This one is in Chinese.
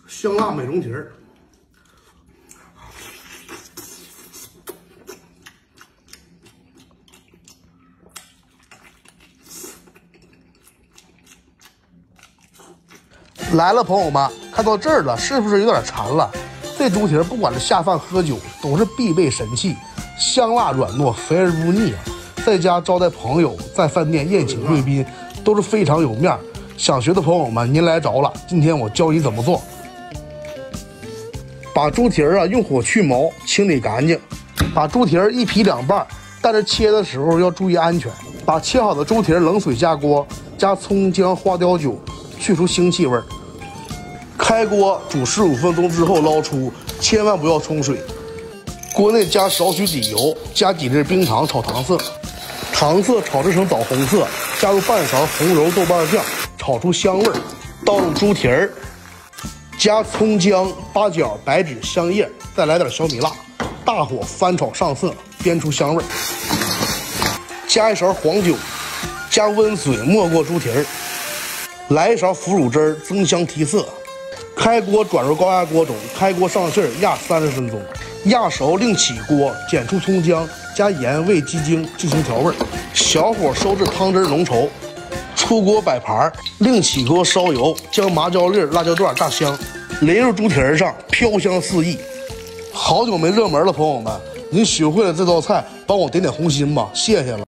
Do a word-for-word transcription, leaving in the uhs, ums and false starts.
香辣美容蹄儿。 来了，朋友们，看到这儿了，是不是有点馋了？这猪蹄儿不管是下饭喝酒，都是必备神器，香辣软糯，肥而不腻啊！在家招待朋友，在饭店宴请贵宾，都是非常有面儿。想学的朋友们，您来着了，今天我教你怎么做。把猪蹄儿啊用火去毛，清理干净，把猪蹄儿一劈两半，但是切的时候要注意安全。把切好的猪蹄儿冷水下锅，加葱姜花雕酒，去除腥气味儿。 开锅煮十五分钟之后捞出，千万不要冲水。锅内加少许底油，加几粒冰糖炒糖色，糖色炒制成枣红色，加入半勺红油豆瓣酱，炒出香味儿。倒入猪蹄儿，加葱姜、八角、白芷、香叶，再来点小米辣，大火翻炒上色，煸出香味儿。加一勺黄酒，加温水没过猪蹄儿，来一勺腐乳汁儿增香提色。 开锅转入高压锅中，开锅上气儿压三十分钟，压熟另起锅，剪出葱姜，加盐、味、鸡精进行调味，小火收至汤汁浓稠，出锅摆盘，另起锅烧油，将麻椒粒、辣椒段炸香，淋入猪蹄儿上，飘香四溢。好久没热门了，朋友们，您学会了这道菜，帮我点点红心吧，谢谢了。